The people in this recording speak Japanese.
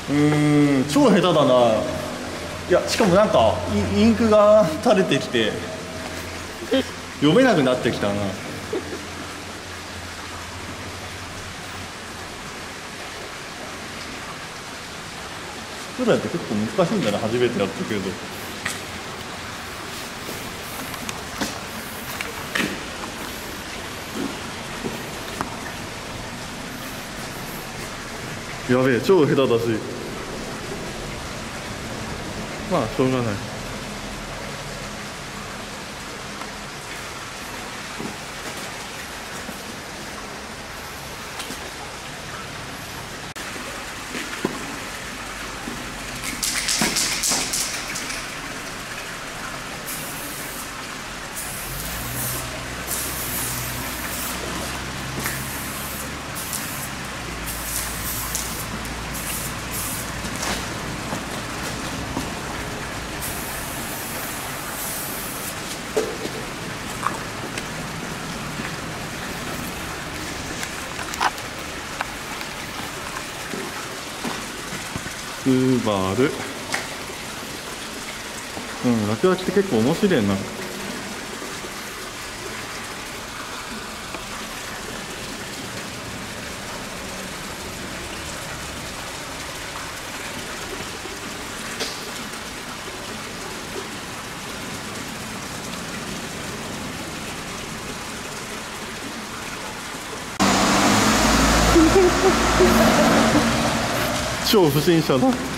超下手だな。いやしかもなんかインクが垂れてきて読めなくなってきたな。スプライって結構難しいんだな、初めてやったけど。やべえ、超下手だし、まあしょうがない。スバル、落書きって結構面白いな。超不審者だ。